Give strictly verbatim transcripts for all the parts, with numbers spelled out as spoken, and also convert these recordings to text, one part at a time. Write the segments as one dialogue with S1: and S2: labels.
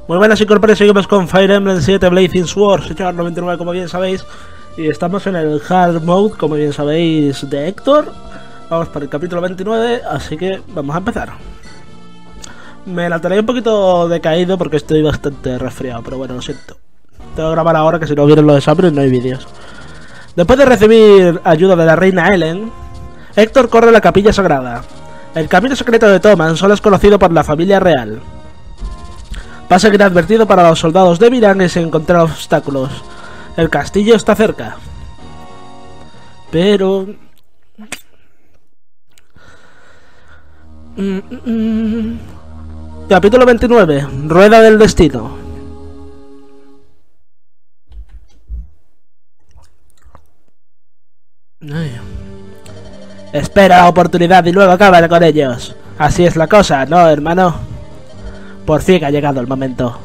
S1: Muy buenas incorporaciones, seguimos con Fire Emblem siete Blazing Swords, hecho noventa y nueve como bien sabéis. Y estamos en el Hard Mode, como bien sabéis, de Héctor. Vamos para el capítulo veintinueve, así que vamos a empezar. Me la traí un poquito decaído porque estoy bastante resfriado, pero bueno, lo siento. Tengo que grabar ahora que si no vieron los exámenes no hay vídeos. Después de recibir ayuda de la reina Helen, Héctor corre a la capilla sagrada. El camino secreto de Toman solo es conocido por la familia real. Va a seguir advertido para los soldados de Mirán sin encontrar obstáculos. El castillo está cerca. Pero... Mm, mm, mm. Capítulo veintinueve. Rueda del destino. Ay. Espera la oportunidad y luego acaba con ellos. Así es la cosa, ¿no, hermano? Por fin ha llegado el momento.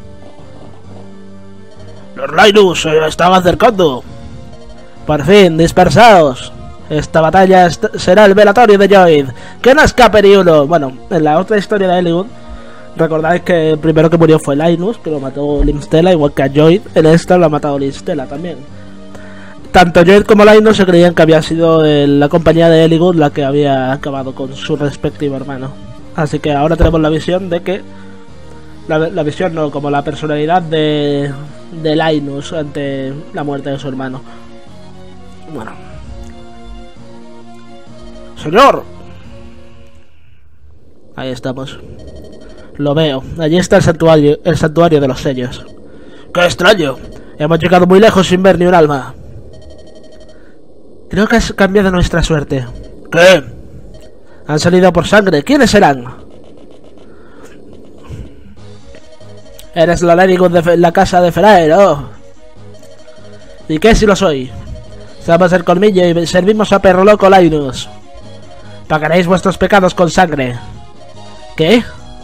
S1: Los Linus se están acercando. Por fin, dispersaos. Esta batalla est será el velatorio de Lloyd. Que no escape ni uno. Bueno, en la otra historia de Eliwood, recordáis que el primero que murió fue Linus, que lo mató Linstella, igual que a Lloyd. En esta lo ha matado Linstella también. Tanto Lloyd como Linus se creían que había sido el, la compañía de Eliwood la que había acabado con su respectivo hermano. Así que ahora tenemos la visión de que... La, la visión no, como la personalidad de, de Linus ante la muerte de su hermano. Bueno. ¡Señor! Ahí estamos. Lo veo. Allí está el santuario, el santuario de los sellos. ¡Qué extraño! Hemos llegado muy lejos sin ver ni un alma. Creo que has cambiado nuestra suerte. ¿Qué? Han salido por sangre. ¿Quiénes serán? Eres la Lady de la casa de Feraer, ¿oh? ¿Y qué si lo soy? Somos el colmillo y servimos a perro loco Linus. Pagaréis vuestros pecados con sangre. ¿Qué?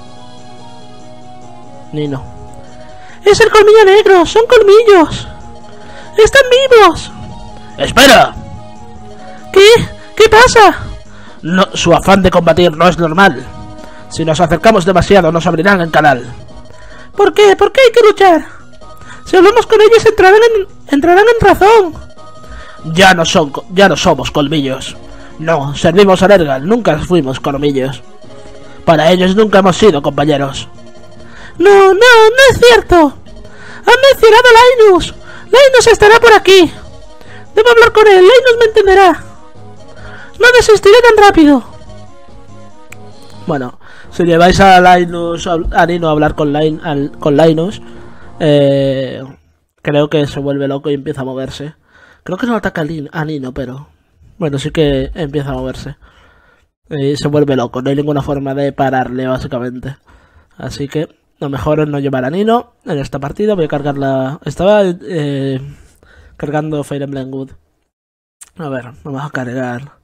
S1: Nino. ¡Es el colmillo negro! ¡Son colmillos! ¡Están vivos! ¡Espera! ¿Qué? ¿Qué pasa? No, su afán de combatir no es normal. Si nos acercamos demasiado nos abrirán el canal. ¿Por qué? ¿Por qué hay que luchar? Si hablamos con ellos entrarán en, entrarán en razón. Ya no son, ya no somos colmillos. No, servimos a Nergal, nunca fuimos colmillos. Para ellos nunca hemos sido compañeros. No, no, no es cierto. Han mencionado a Linus. Linus estará por aquí. Debo hablar con él, Linus me entenderá. No desistiré tan rápido. Bueno, si lleváis a Linus, a Nino a hablar con, Lin, al, con Linus, eh, creo que se vuelve loco y empieza a moverse. Creo que no ataca a, Lin, a Nino, pero bueno, sí que empieza a moverse. Y se vuelve loco, no hay ninguna forma de pararle, básicamente. Así que lo mejor es no llevar a Nino en esta partida. Voy a cargar la... Estaba eh, cargando Fire Emblem Good. A ver, vamos a cargar...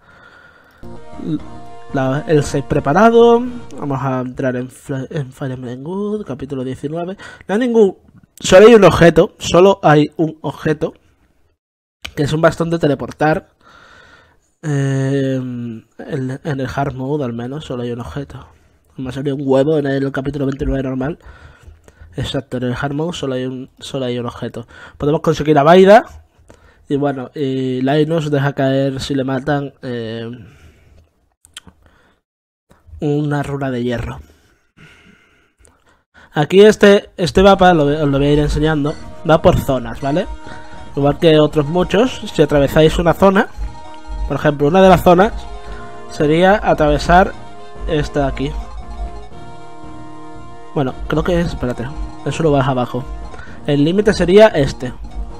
S1: La, el save preparado. Vamos a entrar en, en Fire Emblem Good, capítulo diecinueve. No hay ningún... Solo hay un objeto. Solo hay un objeto. Que es un bastón de teleportar. Eh, en, en el Hard Mode al menos. Solo hay un objeto. Me salió un huevo en el capítulo veintinueve normal. Exacto, en el Hard Mode solo hay un, solo hay un objeto. Podemos conseguir a Vaida. Y bueno, y Linus deja caer si le matan... Eh, una runa de hierro. Aquí este este mapa, lo, os lo voy a ir enseñando, va por zonas, ¿vale? Igual que otros muchos, si atravesáis una zona, por ejemplo, una de las zonas sería atravesar esta de aquí. Bueno, creo que es, espérate, eso lo vas abajo. El límite sería este.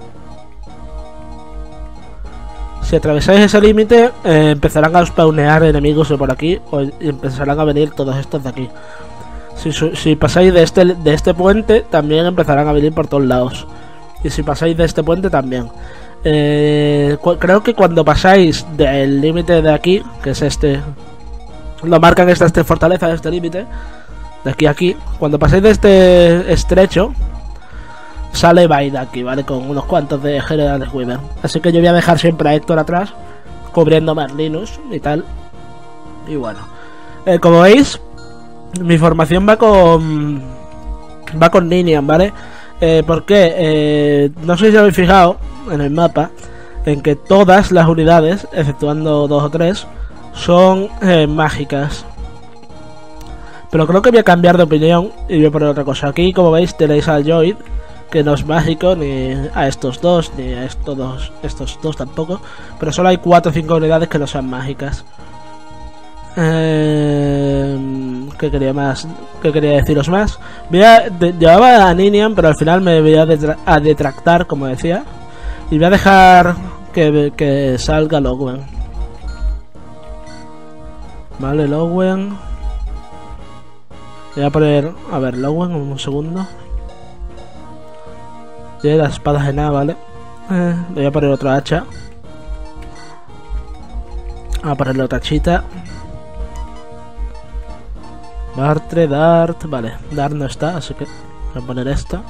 S1: Si atravesáis ese límite, eh, empezarán a spawnear enemigos de por aquí o, y empezarán a venir todos estos de aquí. Si, si pasáis de este, de este puente, también empezarán a venir por todos lados. Y si pasáis de este puente, también. Eh, creo que cuando pasáis del límite de aquí, que es este, lo marcan esta, esta fortaleza de este límite, de aquí a aquí, cuando pasáis de este estrecho, sale Vaida aquí, ¿vale? Con unos cuantos de generales Weaver. Así que yo voy a dejar siempre a Héctor atrás, cubriendo más Linus y tal. Y bueno, eh, como veis, mi formación va con va con Ninian, ¿vale? Eh, ¿Por qué? Eh, no sé si habéis fijado en el mapa en que todas las unidades, exceptuando dos o tres, son eh, mágicas. Pero creo que voy a cambiar de opinión y voy a poner otra cosa. Aquí, como veis, tenéis al Joid, que no es mágico, ni a estos dos, ni a estos dos, estos dos tampoco. Pero solo hay cuatro o cinco unidades que no son mágicas. Eh, ¿Qué quería más? ¿Qué quería deciros más? Voy a, de, llevaba a Ninian, pero al final me voy a, detra a detractar, como decía. Y voy a dejar que, que salga Lowen. Vale, Lowen. Voy a poner... A ver, Lowen, un segundo. Tiene las espadas de nada, ¿vale? Eh, voy a poner otra hacha. Voy a ponerle otra chita. Bartre, Dart... Vale, Dart no está, así que voy a poner esta.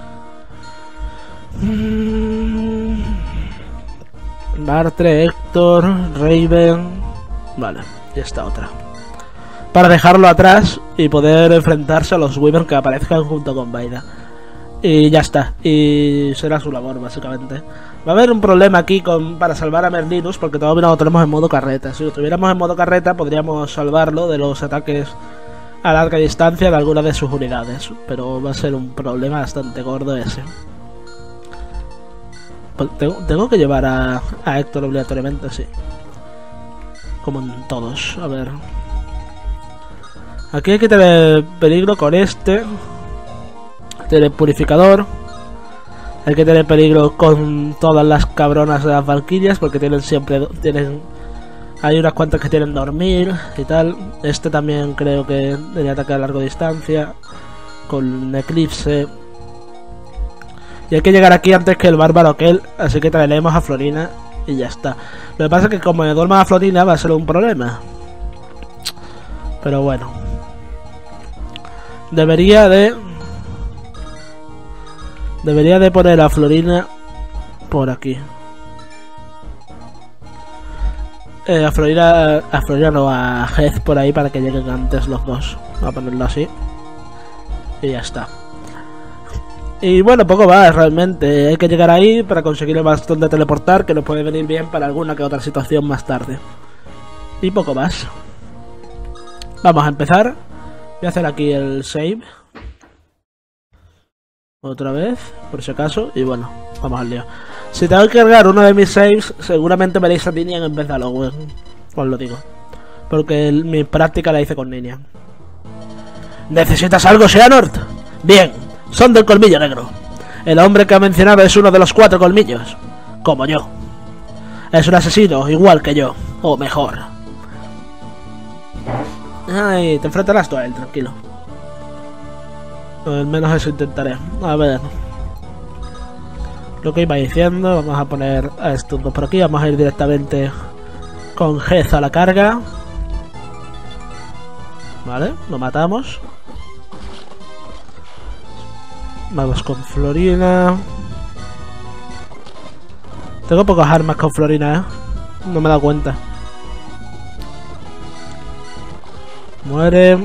S1: Bartre, Héctor, Raven... Vale, y esta otra. Para dejarlo atrás y poder enfrentarse a los Wyvern que aparezcan junto con Vaida. Y ya está, y será su labor básicamente. Va a haber un problema aquí con, para salvar a Merlinus, porque todavía no lo tenemos en modo carreta. Si lo tuviéramos en modo carreta podríamos salvarlo de los ataques a larga distancia de alguna de sus unidades, pero va a ser un problema bastante gordo ese. Tengo, tengo que llevar a, a Héctor obligatoriamente, sí. Como en todos, a ver. Aquí hay que tener peligro con este. Tener purificador. Hay que tener peligro con todas las cabronas de las valquirias, porque tienen siempre... tienen Hay unas cuantas que tienen dormir y tal. Este también creo que tiene ataque a larga distancia. Con Eclipse. Y hay que llegar aquí antes que el bárbaro aquel. Así que traeremos a Florina y ya está. Lo que pasa es que como me duerma a Florina va a ser un problema. Pero bueno. Debería de... Debería de poner a Florina por aquí. Eh, a Florina... A Florina no, a Heath por ahí para que lleguen antes los dos. Voy a ponerlo así. Y ya está. Y bueno, poco más realmente. Hay que llegar ahí para conseguir el bastón de teleportar, que nos puede venir bien para alguna que otra situación más tarde. Y poco más. Vamos a empezar. Voy a hacer aquí el save. Otra vez, por si acaso. Y bueno, vamos al lío. Si tengo que cargar uno de mis saves, seguramente veréis a Ninian en vez de a Lowen. Os lo digo. Porque el, mi práctica la hice con Ninian. ¿Necesitas algo, Xehanort? Bien, son del colmillo negro. El hombre que ha mencionado es uno de los cuatro colmillos. Como yo. Es un asesino, igual que yo. O mejor. Ay, te enfrentarás tú a él, tranquilo. Al menos eso intentaré. A ver. Lo que iba diciendo, vamos a poner a estos dos por aquí. Vamos a ir directamente con Heath a la carga. Vale, lo matamos. Vamos con Florina. Tengo pocas armas con Florina, eh. No me he dado cuenta. Muere.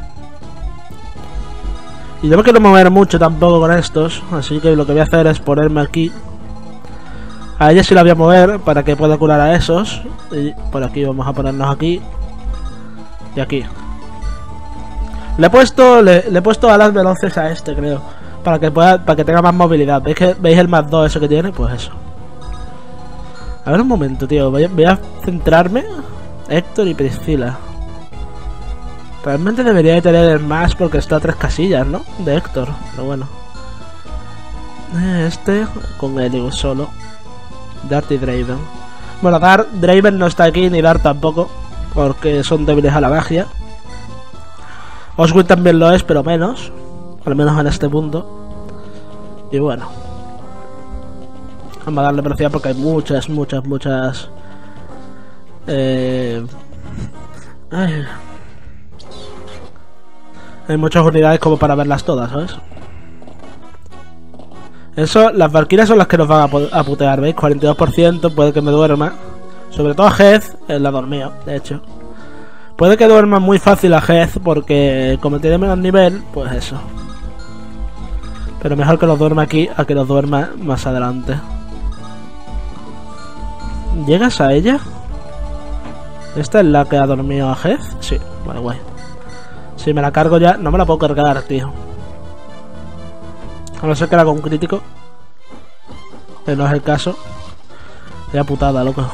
S1: Y yo no quiero mover mucho tampoco con estos, así que lo que voy a hacer es ponerme aquí. A ella sí la voy a mover para que pueda curar a esos. Y por aquí vamos a ponernos aquí. Y aquí. Le he puesto, le, le he puesto alas veloces a este, creo. Para que pueda, para que tenga más movilidad. ¿Veis que veis el más dos eso que tiene? Pues eso. A ver un momento, tío. Voy a, voy a centrarme. Héctor y Priscila. Realmente debería de tener más porque está a tres casillas, ¿no? De Héctor, pero bueno. Este con Elius solo. Dart y Draven. Bueno, Dart, Draven no está aquí, ni Dart tampoco, porque son débiles a la magia. Oswin también lo es, pero menos. Al menos en este punto. Y bueno. Vamos a darle velocidad porque hay muchas, muchas, muchas... Eh... Ay... Hay muchas unidades como para verlas todas, ¿sabes? Eso, las valquirias son las que nos van a, a putear, ¿veis? cuarenta y dos por ciento, puede que me duerma. Sobre todo a Heath, eh, la dormía, de hecho. Puede que duerma muy fácil a Heath porque como tiene menos nivel, pues eso. Pero mejor que los duerma aquí a que los duerma más adelante. ¿Llegas a ella? ¿Esta es la que ha dormido a Jeff? Sí, vale, guay. Si me la cargo ya, no me la puedo cargar, tío. A no ser que la haga un crítico. Que no es el caso. Vaya putada, loco.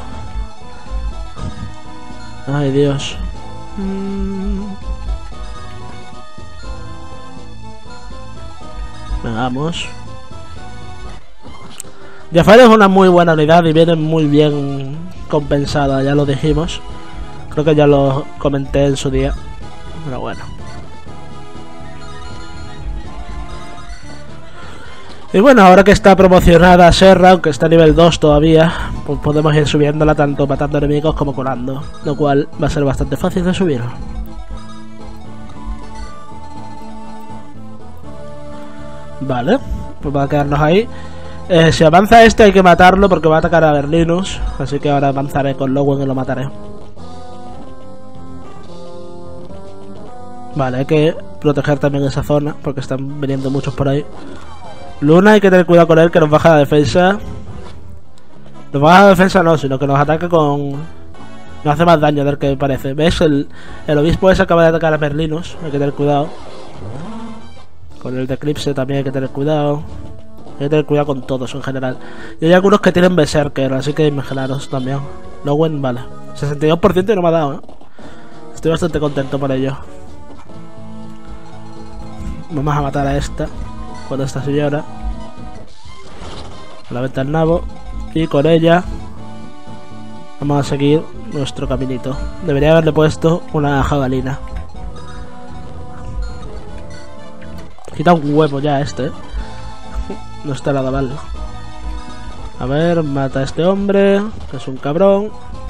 S1: Ay, Dios. Mm. Vamos. Jafar es una muy buena unidad y viene muy bien compensada, ya lo dijimos. Creo que ya lo comenté en su día. Pero bueno. Y bueno, ahora que está promocionada Serra, aunque está a nivel dos todavía, pues podemos ir subiéndola tanto matando enemigos como curando, lo cual va a ser bastante fácil de subir. Vale, pues va a quedarnos ahí. Eh, si avanza este hay que matarlo porque va a atacar a Berlinus, así que ahora avanzaré con Lowen y lo mataré. Vale, hay que proteger también esa zona porque están viniendo muchos por ahí. Luna, hay que tener cuidado con él, que nos baja la defensa. Nos baja la defensa no, sino que nos ataca con... Nos hace más daño del que parece. ¿Ves? El, el obispo ese acaba de atacar a Berlinus. Hay que tener cuidado. Con el de Eclipse también hay que tener cuidado. Hay que tener cuidado con todos en general. Y hay algunos que tienen Berserker, así que imaginaros también. Lowen, vale. sesenta y dos por ciento y no me ha dado, ¿eh? Estoy bastante contento por ello. Vamos a matar a esta. Con esta señora. La venta al nabo. Y con ella vamos a seguir nuestro caminito. Debería haberle puesto una jabalina. Quita un huevo ya este, ¿eh? No está nada mal. A ver, mata a este hombre, que es un cabrón.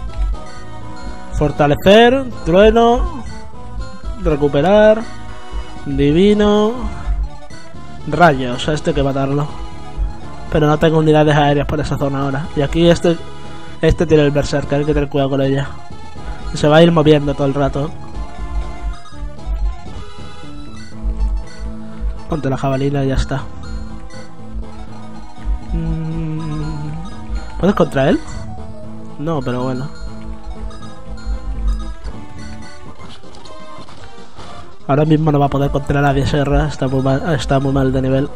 S1: Fortalecer, trueno, recuperar, divino, rayos, a este hay que matarlo. Pero no tengo unidades aéreas por esa zona ahora. Y aquí este este tiene el berserker, hay que tener cuidado con ella. Se va a ir moviendo todo el rato. Ponte la jabalina y ya está. ¿Puedes contra él? No, pero bueno. Ahora mismo no va a poder contra a nadie Serra, está muy mal, está muy mal de nivel.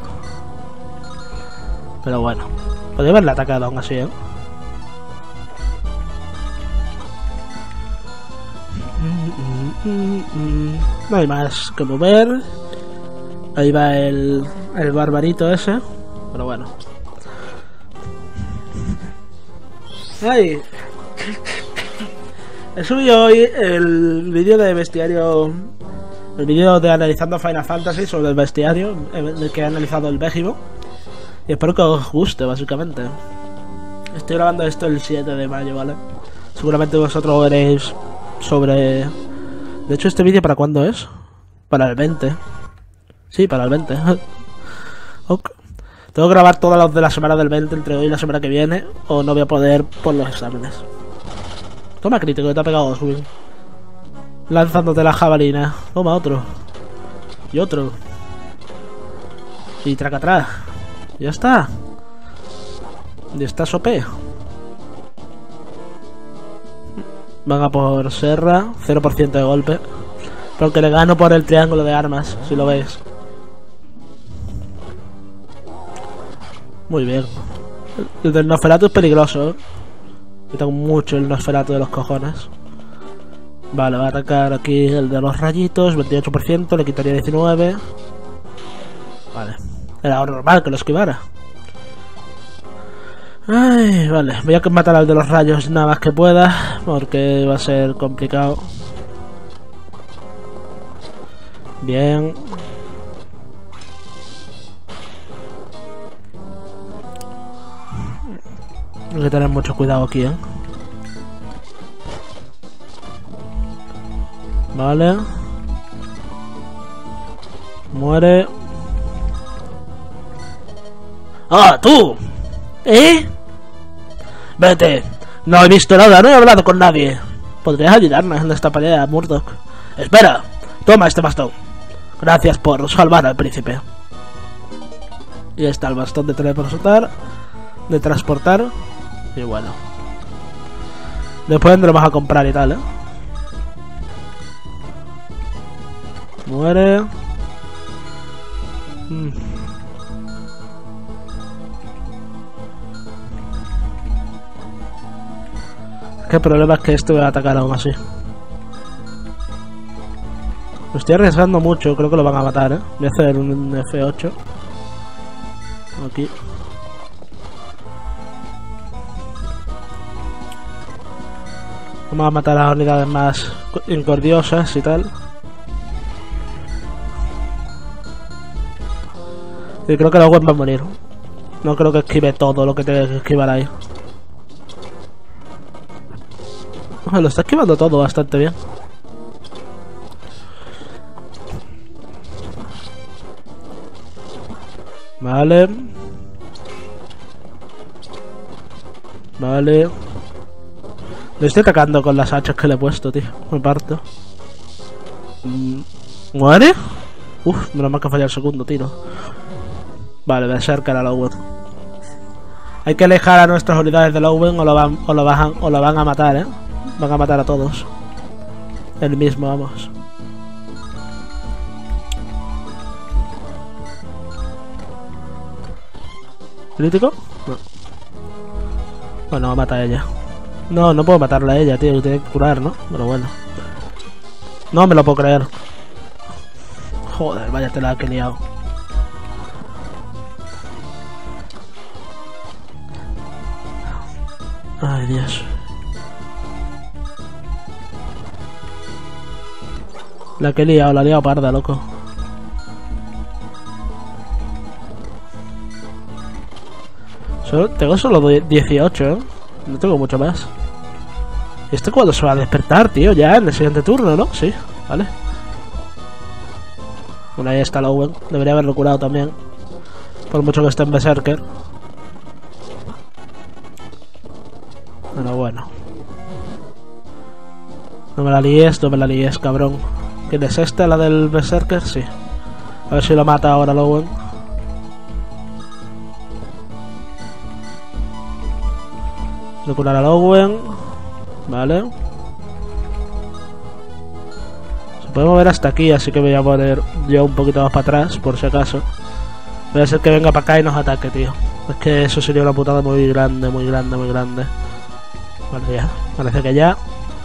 S1: Pero bueno, podría haberle atacado aún así, ¿eh? No hay más que mover. Ahí va el, el barbarito ese. Pero bueno. ¡Ay! He subido hoy el vídeo de bestiario. El vídeo de analizando Final Fantasy sobre el bestiario. El que he analizado el Bégimo. Y espero que os guste, básicamente. Estoy grabando esto el siete de mayo, ¿vale? Seguramente vosotros veréis sobre... De hecho, ¿este vídeo para cuándo es? Para el veinte. Sí, para el veinte. Okay. Tengo que grabar todas las de la semana del veinte entre hoy y la semana que viene, o no voy a poder por los exámenes. Toma crítico, que te ha pegado Subin. Lanzándote la jabalina. Toma otro. Y otro. Y traca atrás. Ya está. Y está sope. Van a por Serra. cero por ciento de golpe. Pero que le gano por el triángulo de armas, si lo veis. Muy bien. El del Nosferatu es peligroso, ¿eh? Yo tengo mucho el Nosferatu de los cojones. Vale, va a atacar aquí el de los rayitos. veintiocho por ciento, le quitaría diecinueve. Vale. Era normal que lo esquivara. Ay, vale. Voy a matar al de los rayos nada más que pueda, porque va a ser complicado. Bien. Hay que tener mucho cuidado aquí, ¿eh? Vale. Muere. ¡Ah, tú! ¿Eh? Vete. No he visto nada, no he hablado con nadie. ¿Podrías ayudarnos en esta pelea, Murdoch? Espera. Toma este bastón. Gracias por salvar al príncipe. Y ahí está el bastón de teletransportar. De transportar. Y bueno. Después vendremos a comprar y tal, ¿eh? Muere. Mm. Es que el problema es que este me va a atacar aún así. Lo estoy arriesgando mucho, creo que lo van a matar, ¿eh? Voy a hacer un F ocho. Aquí. Vamos a matar a las unidades más incordiosas y tal. Y creo que la web va a morir. No creo que esquive todo lo que tenga que esquivar ahí. Lo está esquivando todo bastante bien. Vale. Vale. Le estoy atacando con las hachas que le he puesto, tío. Me parto. ¿Muere? Uf, menos mal que falla el segundo tiro. Vale, voy a acercar a Lowen. Hay que alejar a nuestras unidades de Lowen o lo van, o lo bajan, o lo van a matar, eh. Van a matar a todos. El mismo, vamos. ¿Crítico? No. Bueno, va a matar a ella. No, no puedo matarla a ella, tío. Tiene que curar, ¿no? Pero bueno. No me lo puedo creer. Joder, vaya tela que he liado. Ay, Dios. La que he liado, la he liado parda, loco. Solo, tengo solo dieciocho, ¿eh? No tengo mucho más. ¿Y esto cuándo se va a despertar, tío? Ya en el siguiente turno, ¿no? Sí, vale. Bueno, ahí está Lowen. Debería haberlo curado también. Por mucho que esté en Berserker. Bueno, bueno. No me la líes, no me la líes, cabrón. ¿Quién es esta? ¿La del Berserker? Sí. A ver si lo mata ahora Lowen. Voy a curar a Lowen. Vale. Se puede mover hasta aquí, así que me voy a poner yo un poquito más para atrás, por si acaso. Voy a hacer que venga para acá y nos ataque, tío. Es que eso sería una putada muy grande, muy grande, muy grande. Vale, ya. Parece que ya.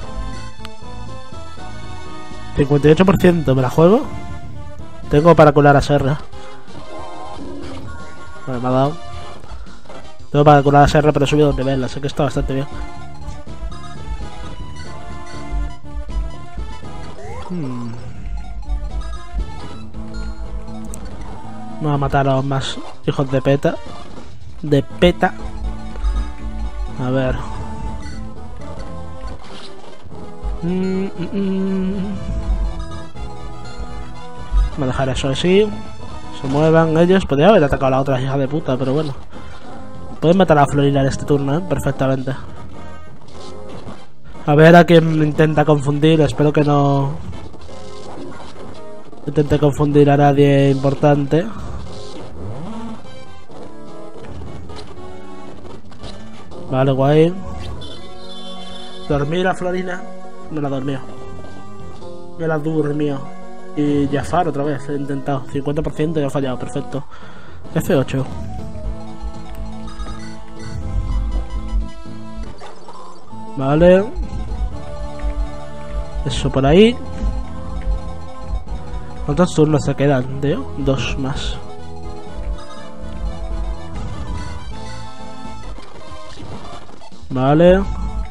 S1: cincuenta y ocho por ciento, ¿me la juego? Tengo para curar a Serra. Vale, me ha dado. Tengo para curar a Serra, pero he subido de nivel, así que está bastante bien. Hmm. Vamos a matar a los más hijos de peta. De peta. A ver. Mm, mm, mm. Vamos a dejar eso así. Se muevan ellos. Podría haber atacado a la otra hija de puta, pero bueno. Pueden matar a Florina en este turno, ¿eh? Perfectamente. A ver a quién intenta confundir. Espero que no intente confundir a nadie importante. Vale, guay. Dormir a Florina. Me la dormió. Me la durmió. Y Jafar otra vez. He intentado. cincuenta por ciento y ha fallado. Perfecto. F ocho. Vale. Eso por ahí. ¿Cuántos turnos se quedan, tío? Dos más. Vale.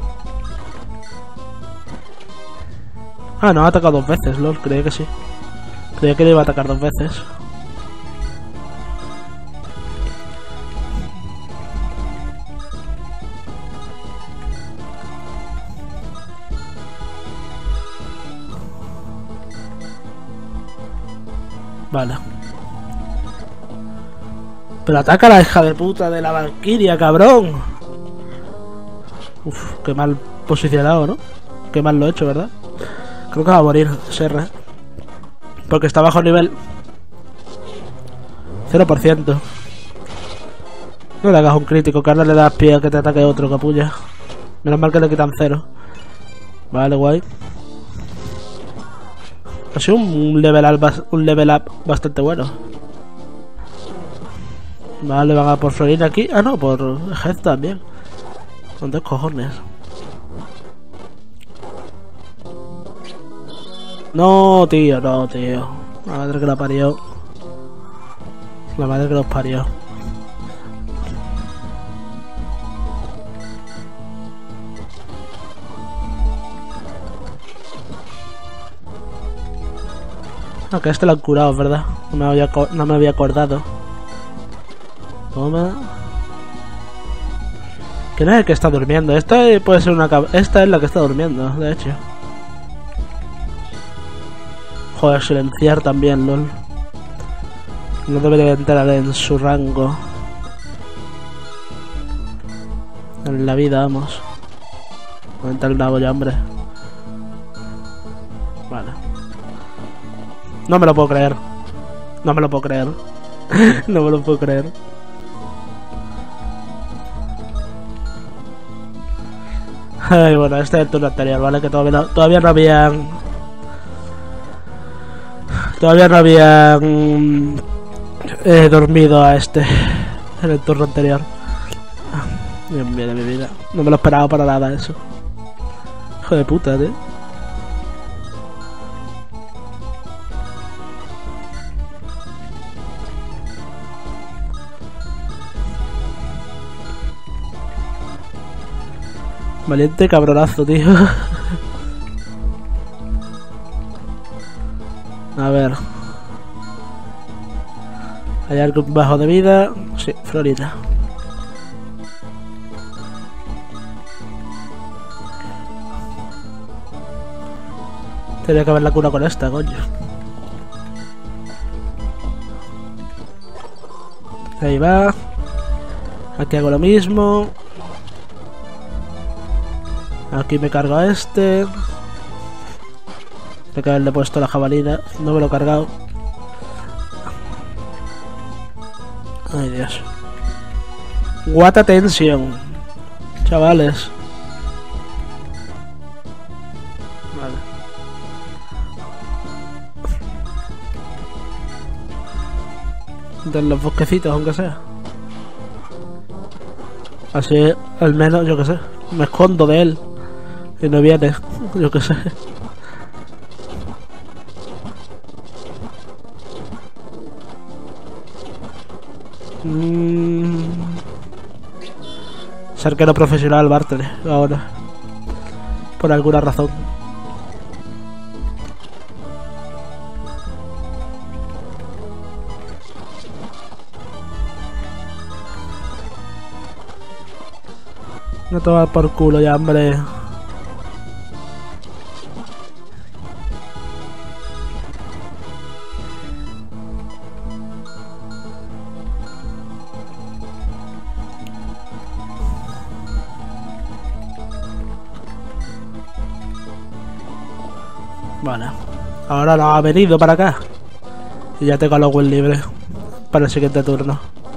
S1: Ah, no, ha atacado dos veces, lol. Creía que sí. Creía que le iba a atacar dos veces. Vale. Pero ataca a la hija de puta de la Valkyria, cabrón. Uf, qué mal posicionado, ¿no? Qué mal lo he hecho, ¿verdad? Creo que va a morir Serra. Porque está bajo nivel. cero por ciento. No le hagas un crítico, que ahora le das pie a que te ataque otro, capulla. Menos mal que le quitan cero. Vale, guay. Ha sido un level up, un level up bastante bueno. Vale, van a por Florina aquí. Ah, no, por Head también. Con dos cojones. No, tío, no, tío. La madre que la parió. La madre que los parió. Ah, que este lo han curado, ¿verdad? No me había, no me había acordado. Toma. ¿Quién es el que está durmiendo? Esta puede ser una... Esta es la que está durmiendo, de hecho. Joder, silenciar también, lol. No debería entrar en su rango. En la vida, vamos. No entra el nabo ya, hombre. Vale. No me lo puedo creer. No me lo puedo creer. No me lo puedo creer. Ay, bueno, este es el turno anterior, ¿vale? Que todavía no, todavía no habían... Todavía no habían... Eh, dormido a este. En el turno anterior. Dios mío de mi vida. No me lo esperaba para nada eso. Hijo de puta, tío. Valiente cabronazo, tío. A ver. ¿Hay algo bajo de vida? Sí, Florina. Tenía que haber la cura con esta, coño. Ahí va. Aquí hago lo mismo. Aquí me cargo a este. Tengo que haberle puesto la jabalina. No me lo he cargado. Ay, Dios. What attention, chavales. Vale. De los bosquecitos, aunque sea. Así, al menos, yo que sé. Me escondo de él. Y no viene, yo que sé. Mm. Es arquero profesional Bartley ahora. Por alguna razón. No te va por culo ya, hombre. Vale. Ahora no ha venido para acá. Y ya tengo a los Will libres para el siguiente turno.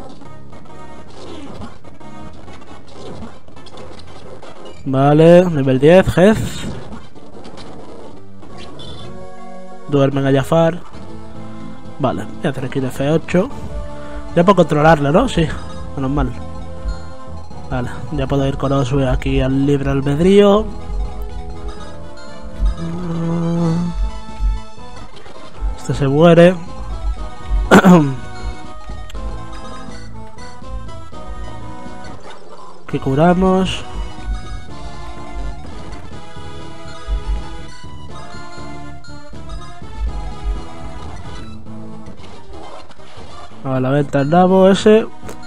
S1: Vale, nivel diez, Heath. Duermen a Jafar. Vale, voy a hacer aquí el F ocho. Ya puedo controlarlo, ¿no? Sí, menos mal. Vale, ya puedo ir con Oswe aquí al libre albedrío. Este se muere. Aquí curamos. A la venta el nabo ese.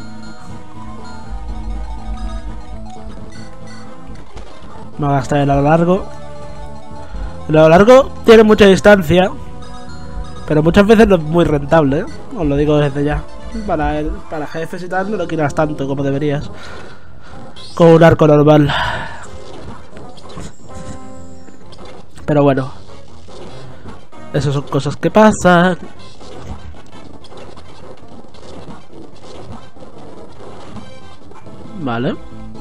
S1: Me va a gastar el a lo largo. El a lo largo tiene mucha distancia, pero muchas veces no es muy rentable, ¿eh? Os lo digo desde ya. Para, el, para jefes y tal no lo quieras tanto como deberías. Con un arco normal. Pero bueno. Esas son cosas que pasan. Vale.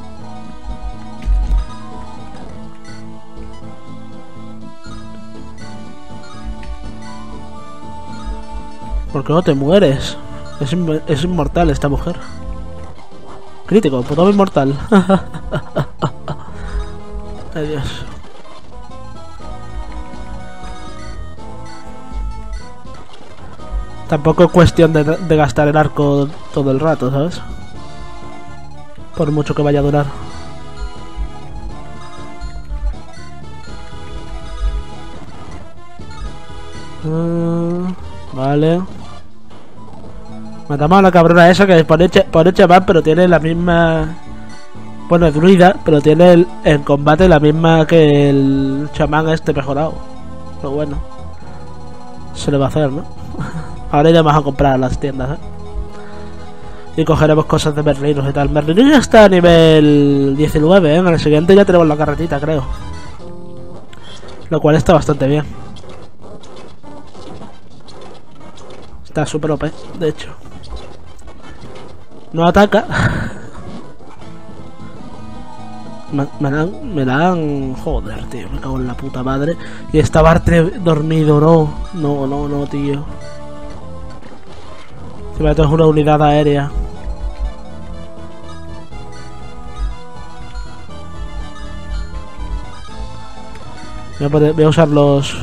S1: ¿Por qué no te mueres? Es, in es inmortal esta mujer. Crítico, puto inmortal. Adiós. Tampoco es cuestión de, de gastar el arco todo el rato, ¿sabes? Por mucho que vaya a durar. Uh, vale. Matamos a la cabrona esa que pone, pone chamán, pero tiene la misma... Bueno, es druida, pero tiene el, en combate la misma que el chamán este mejorado. Pero bueno. Se le va a hacer, ¿no? Ahora iremos a comprar a las tiendas, ¿eh? Y cogeremos cosas de Merlinos y tal. Merlinos ya está a nivel diecinueve, ¿eh? En el siguiente ya tenemos la carretita, creo. Lo cual está bastante bien. Está súper O P, de hecho. No ataca. Me, me, la han, me la han... Joder, tío, me cago en la puta madre. Y esta Bartre dormido, no. No, no, no, tío. Si me meto es una unidad aérea. Voy a, poder, voy a usar los...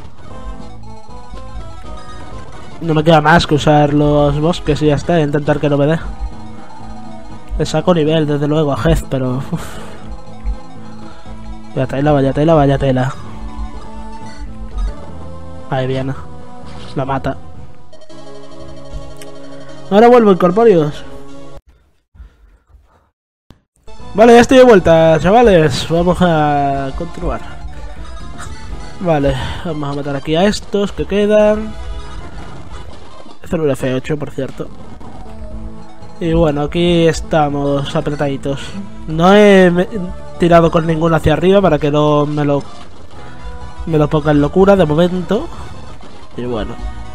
S1: No me queda más que usar los bosques y ya está. Intentar que no me dé. Le saco nivel, desde luego, a Hez, pero... Uf. Vaya tela, vaya tela, vaya tela. Ahí viene. La mata. Ahora vuelvo, incorpóreos. Vale, ya estoy de vuelta, chavales. Vamos a continuar. Vale, vamos a matar aquí a estos que quedan. Célula F ocho, por cierto. Y bueno, aquí estamos apretaditos. No he tirado con ninguno hacia arriba para que no me lo me lo ponga en locura de momento. Y bueno.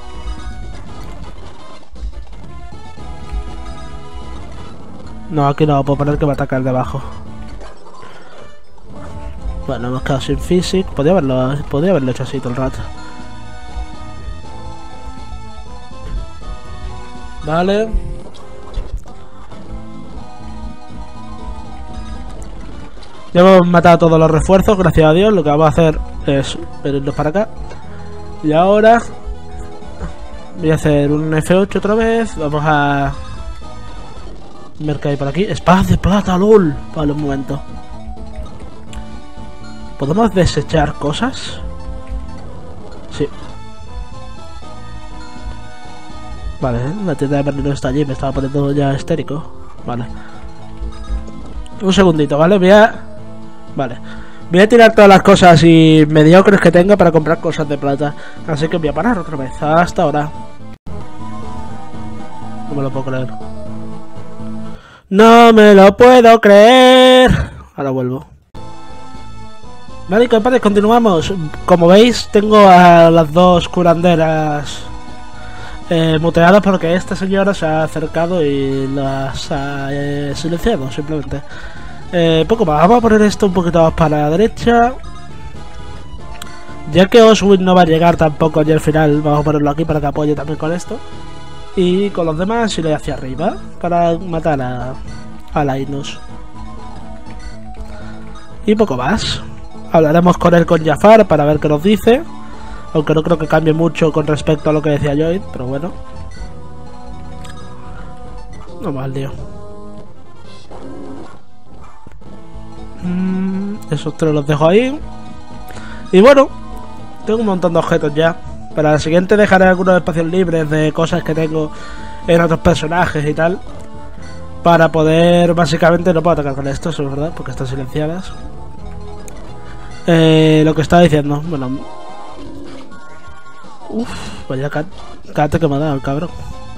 S1: No, aquí no puedo poner que me ataca el de abajo. Bueno, hemos quedado sin physic. Podría haberlo, podría haberlo hecho así todo el rato. Vale. Ya hemos matado todos los refuerzos, gracias a Dios. Lo que vamos a hacer es venirnos para acá. Y ahora voy a hacer un F ocho otra vez. Vamos a ver qué hay por aquí. Espadas de plata, lol. Vale, un momento. ¿Podemos desechar cosas? Sí. Vale, la tienda de Merlino está allí. Me estaba poniendo ya histérico. Vale. Un segundito, ¿vale? Voy a... Vale. Voy a tirar todas las cosas y mediocres que tenga para comprar cosas de plata. Así que voy a parar otra vez. Hasta ahora. No me lo puedo creer. No me lo puedo creer. Ahora vuelvo. Vale, compadres, continuamos. Como veis, tengo a las dos curanderas eh, muteadas porque esta señora se ha acercado y las ha eh, silenciado, simplemente. Eh, poco más, vamos a poner esto un poquito más para la derecha. Ya que Oswin no va a llegar tampoco allí al final, vamos a ponerlo aquí para que apoye también con esto. Y con los demás iré hacia arriba para matar a, a Linus. Y poco más. Hablaremos con él, con Jafar, para ver qué nos dice. Aunque no creo que cambie mucho con respecto a lo que decía Lloyd, pero bueno. No mal, tío. Mm, esos tres los dejo ahí. Y bueno, tengo un montón de objetos ya. Para la siguiente dejaré algunos espacios libres de cosas que tengo en otros personajes y tal. Para poder, básicamente, no puedo atacar con esto, eso es verdad, porque están silenciadas. Eh, lo que estaba diciendo, bueno. Uff, vaya cate que me ha dado el cabrón.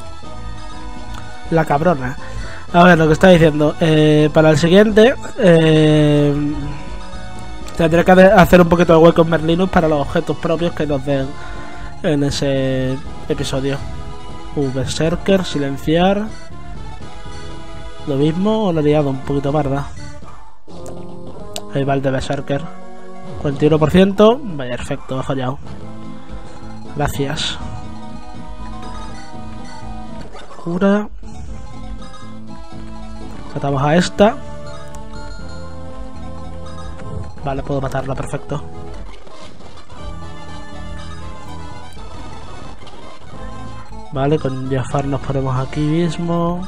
S1: La cabrona. A ver, lo que estaba diciendo. Eh, para el siguiente, eh, tendré que hacer un poquito de hueco en Merlinus para los objetos propios que nos den en ese episodio. Uh, Berserker, silenciar. Lo mismo o lo he liado un poquito parda. Ahí va el de Berserker. cuarenta y uno por ciento. Vaya, perfecto, he fallado. Gracias. Cura. Matamos a esta. Vale, puedo matarla, perfecto. Vale, con Jafar nos ponemos aquí mismo.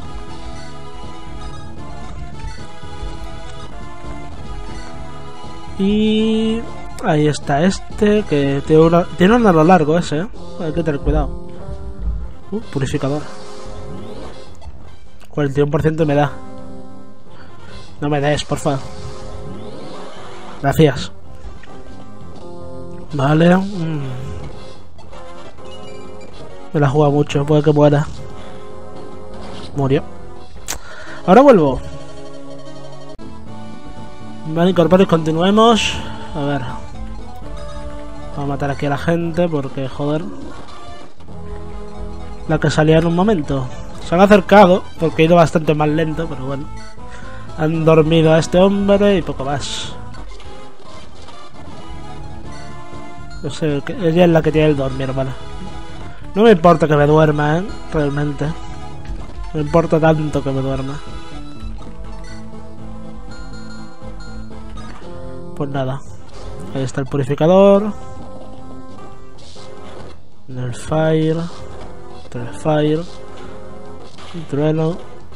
S1: Y ahí está este, que tiene, una, tiene un aro largo ese, ¿eh? Hay que tener cuidado. Uh, purificador. cuarenta y uno por ciento me da. No me des, por favor. Gracias. Vale. Mm. Me la juega mucho, puede que muera. Murió. Ahora vuelvo. Vale, incorporar y continuemos. A ver. Vamos a matar aquí a la gente porque, joder. La que salía en un momento. Se han acercado porque he ido bastante más lento, pero bueno. Han dormido a este hombre y poco más. No sé, ella es la que tiene el dormir, vale. No me importa que me duerma, ¿eh? Realmente. No me importa tanto que me duerma. Pues nada. Ahí está el purificador. El fire. El fire. El trueno.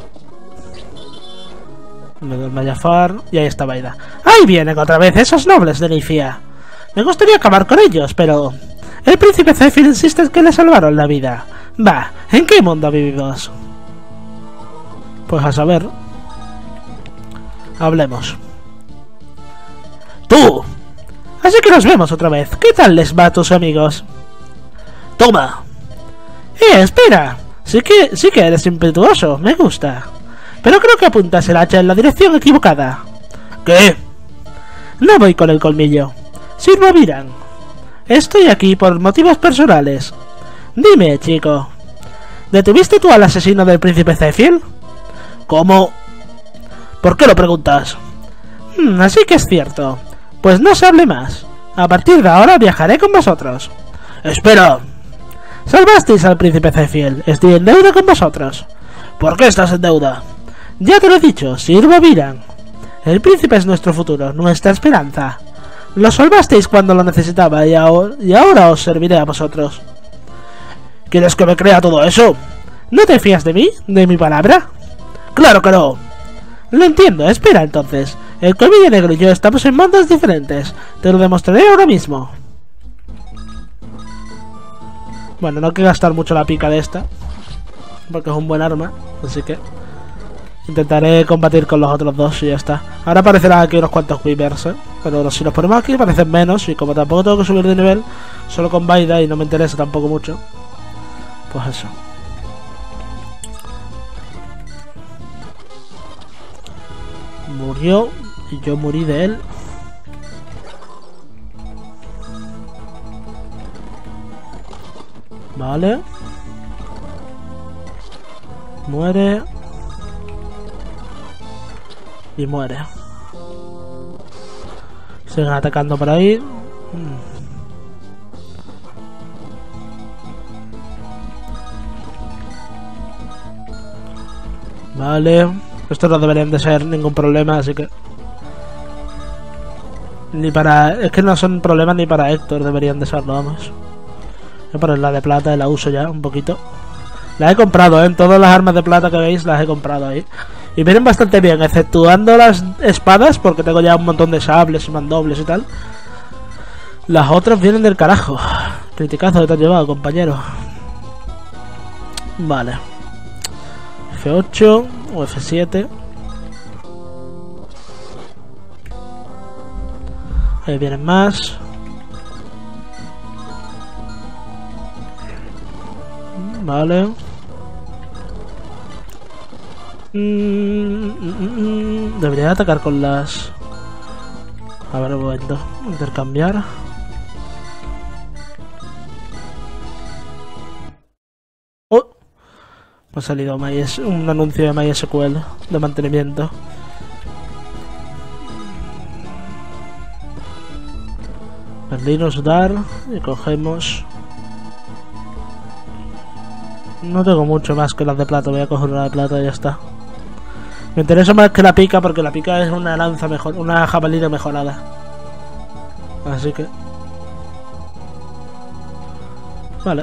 S1: Me duerme Jafar. Y ahí está Vaida. ¡Ahí vienen otra vez esos nobles de Nifia! Me gustaría acabar con ellos, pero... El príncipe Zephyr insiste en que le salvaron la vida. Va, ¿en qué mundo vivimos? Pues a saber. Hablemos. ¡Tú! Así que nos vemos otra vez. ¿Qué tal les va a tus amigos? ¡Toma! ¡Eh, espera! Sí que, sí que eres impetuoso, me gusta. Pero creo que apuntas el hacha en la dirección equivocada. ¿Qué? No voy con el colmillo. Sirvo a Viran. Estoy aquí por motivos personales. Dime, chico. ¿Detuviste tú al asesino del príncipe Zephyr? ¿Cómo? ¿Por qué lo preguntas? Hmm, así que es cierto. Pues no se hable más. A partir de ahora viajaré con vosotros. ¡Espera! Salvasteis al príncipe Zephyr. Estoy en deuda con vosotros. ¿Por qué estás en deuda? Ya te lo he dicho, sirvo a Viran. El príncipe es nuestro futuro, nuestra esperanza. Lo salvasteis cuando lo necesitaba y ahora, y ahora os serviré a vosotros. ¿Quieres que me crea todo eso? ¿No te fías de mí? ¿De mi palabra? ¡Claro que no! Lo entiendo, espera entonces. El colmillo negro y yo estamos en bandas diferentes. Te lo demostraré ahora mismo. Bueno, no hay que gastar mucho la pica de esta, porque es un buen arma, así que... Intentaré combatir con los otros dos y ya está. Ahora aparecerán aquí unos cuantos Weavers, ¿eh? Pero si los ponemos aquí parecen menos. Y como tampoco tengo que subir de nivel, solo con Vaida y no me interesa tampoco mucho, pues eso. Murió y yo morí de él. Vale. Muere. Y muere. Siguen atacando por ahí. Vale. Estos no deberían de ser ningún problema, así que... Ni para... Es que no son problemas ni para Héctor, deberían de serlo, vamos. Voy a poner la de plata y la uso ya un poquito. La he comprado, ¿eh? Todas las armas de plata que veis las he comprado ahí. Y vienen bastante bien, exceptuando las espadas, porque tengo ya un montón de sables y mandobles y tal. Las otras vienen del carajo. Criticazo que te has llevado, compañero. Vale. F ocho o F siete. Ahí vienen más. Vale. Debería atacar con las... A ver, un momento. Intercambiar. Oh. Ha salido MyS un anuncio de MySQL de mantenimiento. El Linux dar y cogemos. No tengo mucho más que las de plata, voy a coger una de plata y ya está. Me interesa más que la pica porque la pica es una lanza mejor, una jabalina mejorada. Así que... Vale.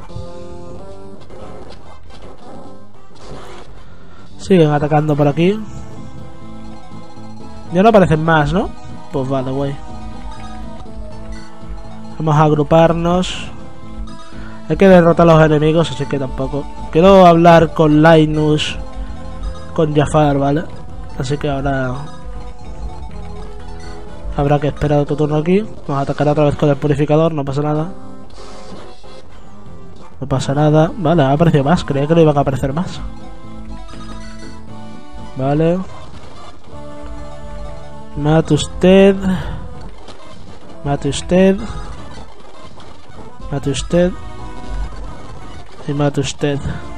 S1: Siguen atacando por aquí. Ya no aparecen más, ¿no? Pues vale, güey. Vamos a agruparnos. Hay que derrotar a los enemigos, así que tampoco. Quiero hablar con Linus, con Jafar, ¿vale? Así que ahora habrá que esperar otro turno aquí. Vamos a atacar otra vez con el purificador, no pasa nada. No pasa nada. Vale, ha aparecido más, creía que no iban a aparecer más. Vale. Mate usted. Mate usted. Mate usted. Y mate usted.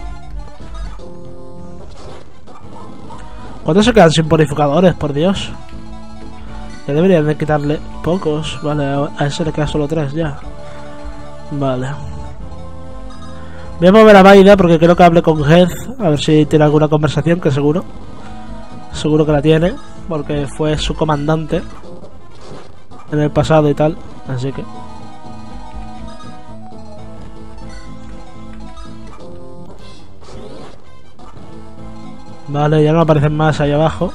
S1: ¿Cuántos se quedan sin purificadores, por Dios? Ya deberían de quitarle pocos. Vale, a ese le quedan solo tres ya. Vale. Voy a mover a Maida porque quiero que hable con Heath. A ver si tiene alguna conversación, que seguro. Seguro que la tiene. Porque fue su comandante en el pasado y tal. Así que... Vale, ya no aparecen más ahí abajo.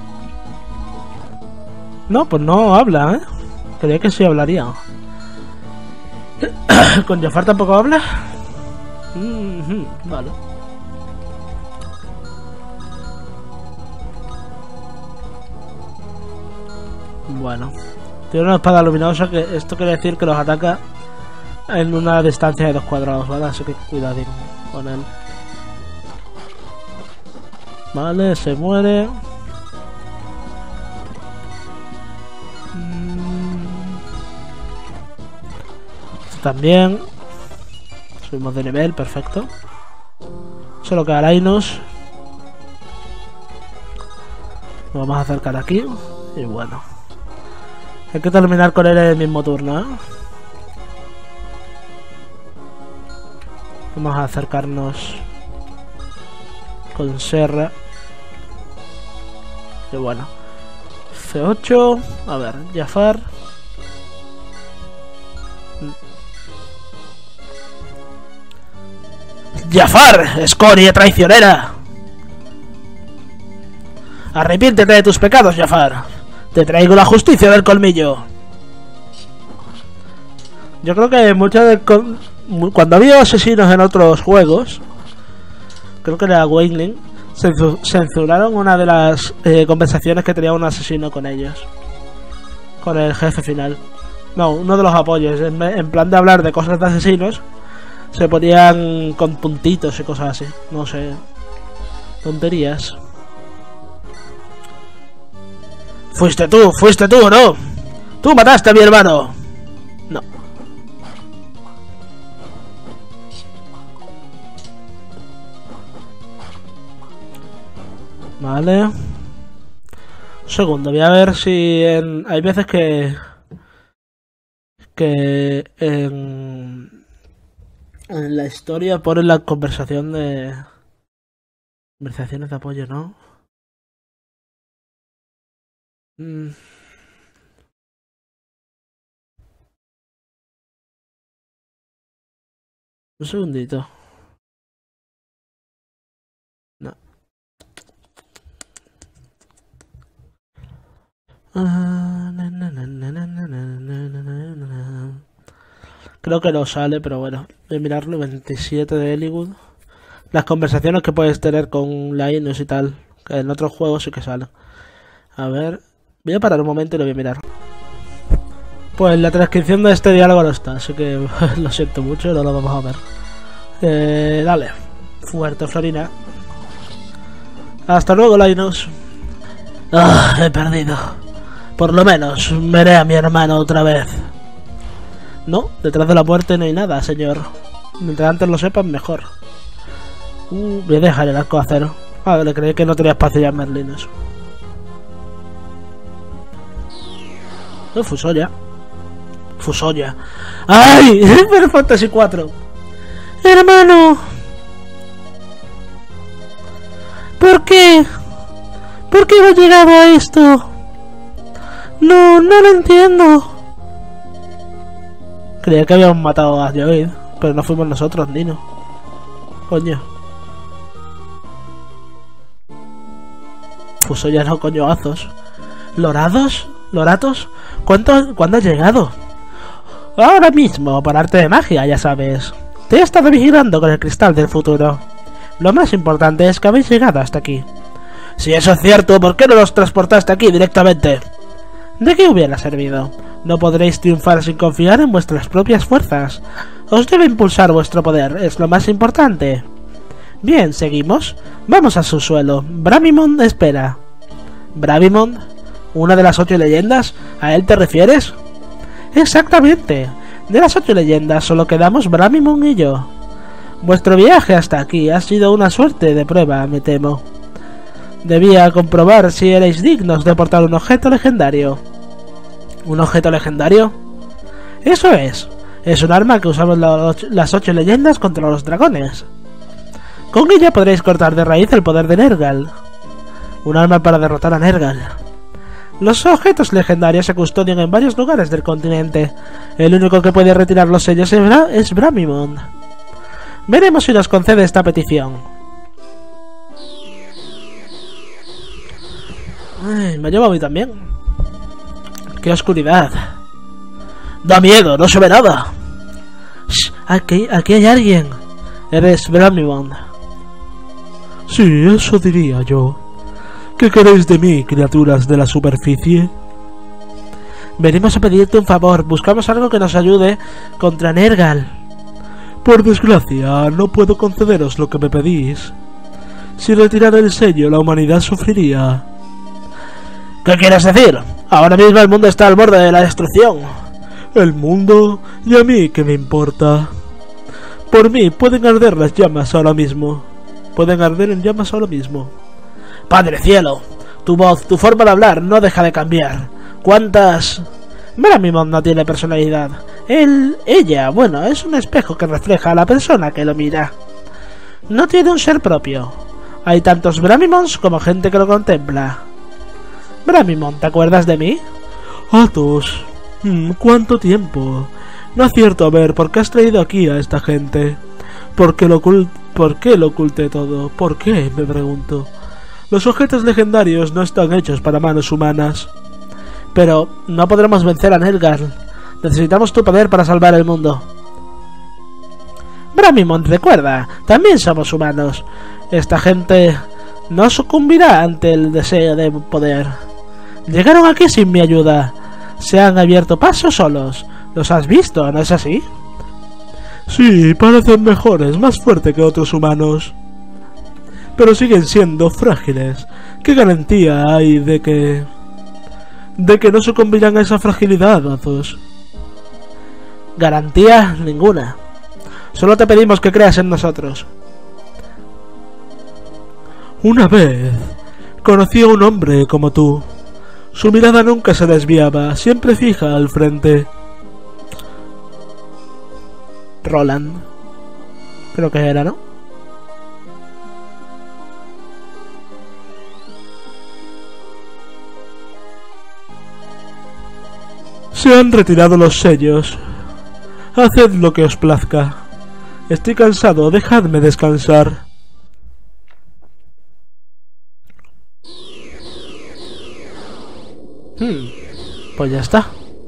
S1: No, pues no habla, ¿eh? Creía que sí hablaría. ¿Con Jafar tampoco habla? Mm-hmm, vale. Bueno. Tiene una espada luminosa que esto quiere decir que los ataca en una distancia de dos cuadrados, ¿vale? Así que cuidadín con él. Vale, se muere. Esto también. Subimos de nivel, perfecto. Solo queda Linus. Nos vamos a acercar aquí. Y bueno. Hay que terminar con él en el mismo turno, ¿eh? Vamos a acercarnos con Serra. Y bueno, C ocho. A ver, Jafar. Jafar, escoria traicionera. Arrepiéntete de tus pecados, Jafar. Te traigo la justicia del colmillo. Yo creo que muchas de... Cuando había asesinos en otros juegos, creo que era Wailing, censuraron una de las eh, conversaciones que tenía un asesino con ellos, con el jefe final. No, uno de los apoyos. En, en plan de hablar de cosas de asesinos, se ponían con puntitos y cosas así. No sé, tonterías. Fuiste tú, fuiste tú, ¿no? Tú mataste a mi hermano. No. Vale. Un segundo, voy a ver si en... Hay veces que... Que en... En la historia ponen la conversación de... Conversaciones de apoyo, ¿no? Mm. Un segundito. No. Creo que no sale, pero bueno, voy a mirarlo. veintisiete de Hollywood. Las conversaciones que puedes tener con Linus y tal, que en otros juegos sí que salen. A ver, voy a parar un momento y lo voy a mirar. Pues la transcripción de este diálogo no está, así que lo siento mucho, no lo vamos a ver. Eh, dale, fuerte, Florina. Hasta luego, Linus. Ah, he perdido. Por lo menos veré a mi hermano otra vez. No, detrás de la muerte no hay nada, señor. Mientras antes lo sepan, mejor. Uh, voy a dejar el arco de acero. Ah, le creí que no tenía espacio ya en Merlin eso. No, Fusoya. Fusoya. ¡Ay! Final Fantasy cuatro. Hermano. ¿Por qué? ¿Por qué hemos llegado a esto? No, no lo entiendo. Creía que habíamos matado a Joid, pero no fuimos nosotros, Nino. Coño. Fusoya no, coño, azos. ¿Lorados? ¿Loratos? ¿Cuánto, ¿Cuándo has llegado? Ahora mismo, por arte de magia, ya sabes. Te he estado vigilando con el cristal del futuro. Lo más importante es que habéis llegado hasta aquí. Si eso es cierto, ¿por qué no los transportaste aquí directamente? ¿De qué hubiera servido? No podréis triunfar sin confiar en vuestras propias fuerzas. Os debe impulsar vuestro poder, es lo más importante. Bien, seguimos. Vamos a su suelo. Bravimond espera. ¿Bravimond? ¿Una de las ocho leyendas? ¿A él te refieres? Exactamente. De las ocho leyendas solo quedamos Bravimond y yo. Vuestro viaje hasta aquí ha sido una suerte de prueba, me temo. Debía comprobar si erais dignos de portar un objeto legendario. ¿Un objeto legendario? Eso es. Es un arma que usamos la, las ocho leyendas contra los dragones. Con ella podréis cortar de raíz el poder de Nergal. Un arma para derrotar a Nergal. Los objetos legendarios se custodian en varios lugares del continente. El único que puede retirar los sellos es, Bra es Bravimond. Veremos si nos concede esta petición. Ay, me ha llevado a mí también. ¡Qué oscuridad! ¡Da miedo! ¡No se ve nada! Shh, aquí, aquí hay alguien. Eres Bravimond.
S2: Sí, eso diría yo. ¿Qué queréis de mí, criaturas de la superficie?
S1: Venimos a pedirte un favor. Buscamos algo que nos ayude contra Nergal.
S2: Por desgracia, no puedo concederos lo que me pedís. Si retirara el sello, la humanidad sufriría.
S1: ¿Qué quieres decir? Ahora mismo el mundo está al borde de la destrucción.
S2: El mundo, y a mí qué me importa. Por mí pueden arder las llamas ahora mismo. Pueden arder en llamas ahora mismo.
S1: Padre cielo, tu voz, tu forma de hablar no deja de cambiar. ¿Cuántas...? Bravimond no tiene personalidad. Él, ella, bueno, es un espejo que refleja a la persona que lo mira. No tiene un ser propio. Hay tantos Bravimonds como gente que lo contempla. Bravimond, ¿te acuerdas de mí?
S2: Athos, mm, ¿cuánto tiempo? No acierto a ver por qué has traído aquí a esta gente. ¿Por qué lo, ocult ¿Por qué lo oculté todo? ¿Por qué? Me pregunto. Los objetos legendarios no están hechos para manos humanas.
S1: Pero no podremos vencer a Nergal. Necesitamos tu poder para salvar el mundo. Bravimond, recuerda, también somos humanos. Esta gente no sucumbirá ante el deseo de poder. Llegaron aquí sin mi ayuda. Se han abierto paso solos. ¿Los has visto, no es así?
S2: Sí, parecen mejores, más fuertes que otros humanos. Pero siguen siendo frágiles. ¿Qué garantía hay de que... de que no sucumbirán a esa fragilidad, Athos?
S1: Garantía ninguna. Solo te pedimos que creas en nosotros.
S2: Una vez conocí a un hombre como tú. Su mirada nunca se desviaba, siempre fija al frente.
S1: Roland. Creo que era, ¿no?
S2: Se han retirado los sellos. Haced lo que os plazca. Estoy cansado, dejadme descansar.
S1: Hmm, pues ya está.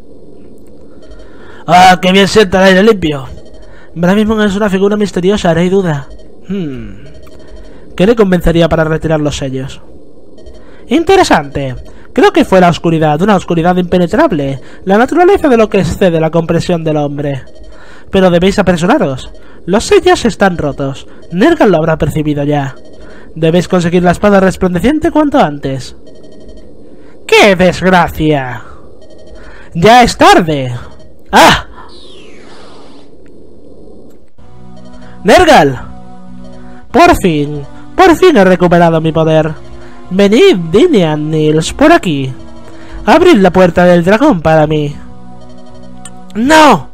S1: ¡Ah, qué bien sienta el aire limpio! Bravimond es una figura misteriosa, no hay duda. Hmm. ¿Qué le convencería para retirar los sellos? Interesante. Creo que fue la oscuridad, una oscuridad impenetrable, la naturaleza de lo que excede la comprensión del hombre. Pero debéis apresuraros. Los sellos están rotos. Nergal lo habrá percibido ya. Debéis conseguir la espada resplandeciente cuanto antes. ¡Qué desgracia! ¡Ya es tarde! ¡Ah! ¡Nergal! Por fin, por fin he recuperado mi poder. Venid, Ninian, Nils, por aquí. Abrid la puerta del dragón para mí. ¡No!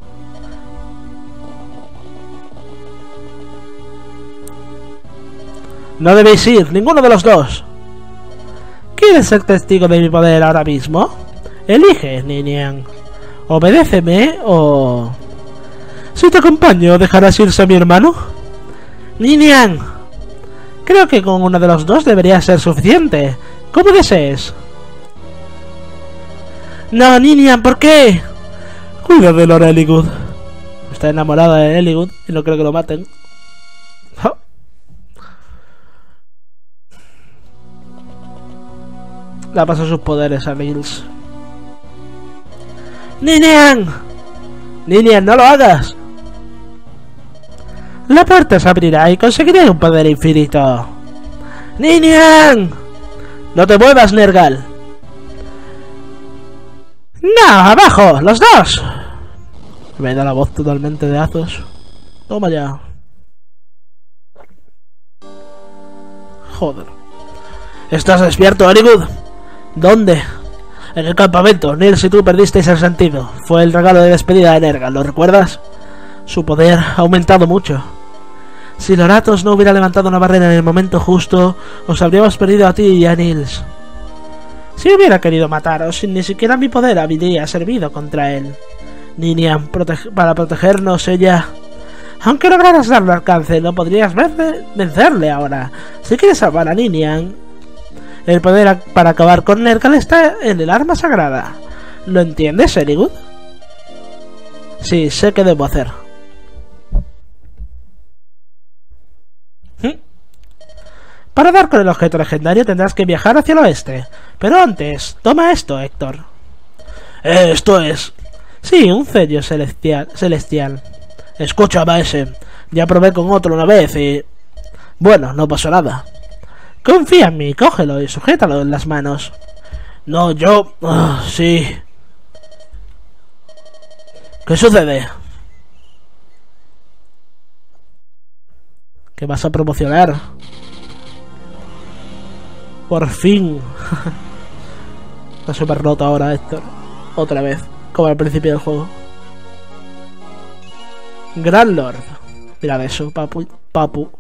S1: No debéis ir, ninguno de los dos. ¿Quieres ser testigo de mi poder ahora mismo? Elige, Ninian. Obedéceme o... Si te acompaño, ¿dejarás irse a mi hermano? Ninian. Creo que con uno de los dos debería ser suficiente. Como desees. No, Ninian, ¿por qué?
S2: Cuida de Lord Eliwood.
S1: Está enamorada de Eliwood y no creo que lo maten. Oh. Le pasa sus poderes a Nils. ¡Ninian! ¡Ninian, no lo hagas! La puerta se abrirá y conseguiré un poder infinito. ¡Ninian! ¡No te muevas, Nergal! ¡No! ¡Abajo! ¡Los dos! Me da la voz totalmente de Azos. Toma ya. Joder. ¿Estás despierto, Eliwood? ¿Dónde? En el campamento. Nils y tú perdisteis el sentido. Fue el regalo de despedida de Nergal, ¿lo recuerdas? Su poder ha aumentado mucho. Si Loratos no hubiera levantado una barrera en el momento justo, os habríamos perdido a ti y a Nils. Si hubiera querido mataros, ni siquiera mi poder habría servido contra él. Ninian, prote- para protegernos, ella... Aunque lograras darle alcance, no podrías verle, vencerle ahora. Si quieres salvar a Ninian, el poder a- para acabar con Nergal está en el arma sagrada. ¿Lo entiendes, Eliwood? Sí, sé qué debo hacer. ¿Mm? Para dar con el objeto legendario tendrás que viajar hacia el oeste. Pero antes, toma esto, Héctor. Eh, esto es... Sí, un sello celestial. celestial. Escucha, Maese. Ya probé con otro una vez y... Bueno, no pasó nada. Confía en mí, cógelo y sujétalo en las manos. No, yo... Oh, sí. ¿Qué sucede? ¿Qué vas a promocionar? Por fin. Está súper roto ahora, Héctor. Otra vez, como al principio del juego. Gran Lord. Mirad eso, papu. Papu.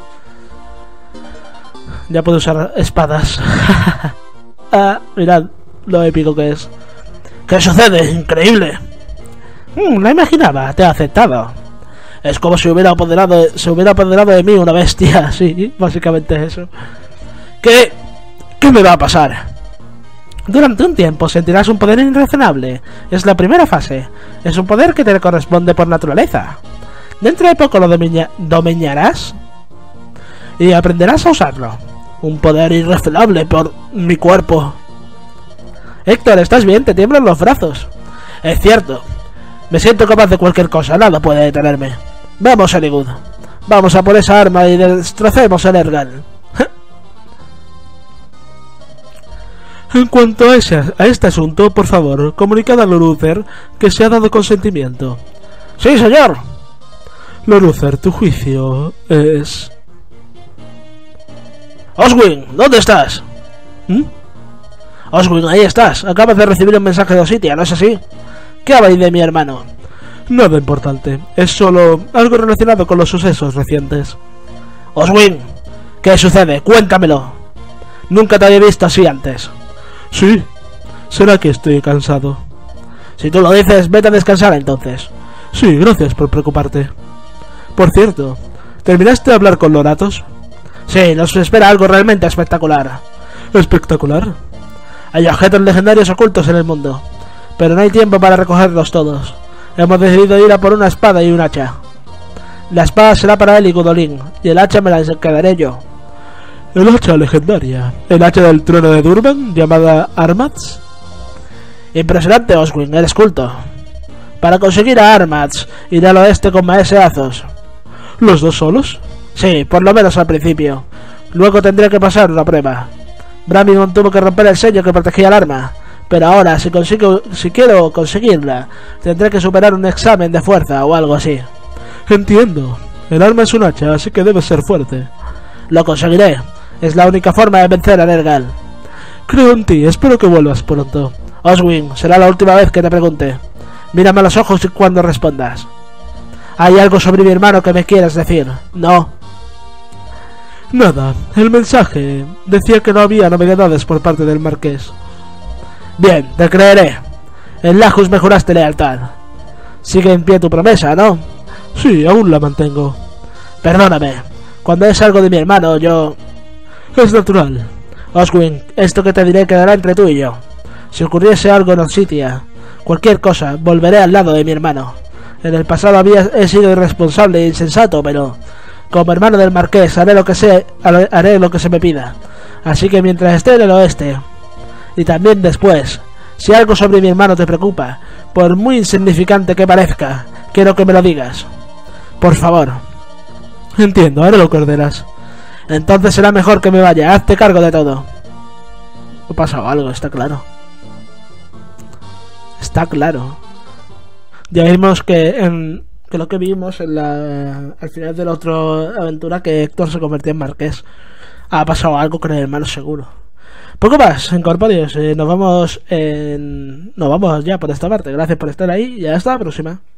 S1: Ya puedo usar espadas. Ah, mirad lo épico que es. ¿Qué sucede? Increíble. Mm, la imaginaba, te ha aceptado. Es como si hubiera apoderado, se hubiera apoderado de mí una bestia. Sí, básicamente es eso. ¿Qué? ¿Qué me va a pasar? Durante un tiempo sentirás un poder irrazonable. Es la primera fase. Es un poder que te corresponde por naturaleza. Dentro de poco lo domiña dominarás y aprenderás a usarlo. Un poder irrazonable por mi cuerpo. Héctor, ¿estás bien? Te tiemblan los brazos. Es cierto. Me siento capaz de cualquier cosa. Nada puede detenerme. Vamos, Eliwood. Vamos a por esa arma y destrocemos a Nergal.
S2: En cuanto a, ese, a este asunto, por favor, comunicad a Lord Uther que se ha dado consentimiento.
S1: ¡Sí, señor!
S2: Lord Uther, tu juicio es...
S1: Oswin, ¿dónde estás?
S2: ¿Mm?
S1: Oswin, ahí estás. Acabas de recibir un mensaje de Ositia, ¿no es así? ¿Qué habéis de mi hermano?
S2: Nada importante. Es solo algo relacionado con los sucesos recientes.
S1: Oswin, ¿qué sucede? Cuéntamelo. Nunca te había visto así antes.
S2: Sí. Será que estoy cansado.
S1: Si tú lo dices, vete a descansar entonces.
S2: Sí, gracias por preocuparte. Por cierto, ¿terminaste de hablar con Loratos?
S1: Sí, nos espera algo realmente espectacular.
S2: ¿Espectacular?
S1: Hay objetos legendarios ocultos en el mundo, pero no hay tiempo para recogerlos todos. Hemos decidido ir a por una espada y un hacha. La espada será para él y Gudolin, y el hacha me la quedaré yo.
S2: El hacha legendaria. ¿El hacha del trono de Durban, llamada Armats?
S1: Impresionante, Oswin, eres culto. Para conseguir a Armats, iré al oeste con Maese Azos.
S2: ¿Los dos solos?
S1: Sí, por lo menos al principio. Luego tendré que pasar una prueba. Bramimon tuvo que romper el sello que protegía el arma, pero ahora, si consigo, si quiero conseguirla, tendré que superar un examen de fuerza o algo así.
S2: Entiendo. El arma es un hacha, así que debe ser fuerte.
S1: Lo conseguiré. Es la única forma de vencer a Nergal.
S2: Creo en ti, espero que vuelvas pronto.
S1: Oswin, será la última vez que te pregunte. Mírame a los ojos cuando respondas. ¿Hay algo sobre mi hermano que me quieras decir? No.
S2: Nada, el mensaje decía que no había novedades por parte del marqués.
S1: Bien, te creeré. En Lajus me juraste lealtad. Sigue en pie tu promesa, ¿no?
S2: Sí, aún la mantengo.
S1: Perdóname. Cuando es algo de mi hermano, yo...
S2: Es natural.
S1: Oswin, esto que te diré quedará entre tú y yo. Si ocurriese algo en Ossitia, cualquier cosa, volveré al lado de mi hermano. En el pasado había, he sido irresponsable e insensato, pero... como hermano del marqués, haré lo que sé, haré lo que se me pida. Así que mientras esté en el oeste, y también después, si algo sobre mi hermano te preocupa, por muy insignificante que parezca, quiero que me lo digas. Por favor.
S2: Entiendo, haré lo que ordenas.
S1: Entonces será mejor que me vaya, hazte cargo de todo. Ha pasado algo, está claro. Está claro. Ya vimos que en... que lo que vimos en la al final de la otra aventura, que Héctor se convertía en marqués. Ha pasado algo con el hermano seguro. Poco más, Incorpóreos. Eh, nos vamos en... nos vamos ya por esta parte. Gracias por estar ahí y hasta la próxima.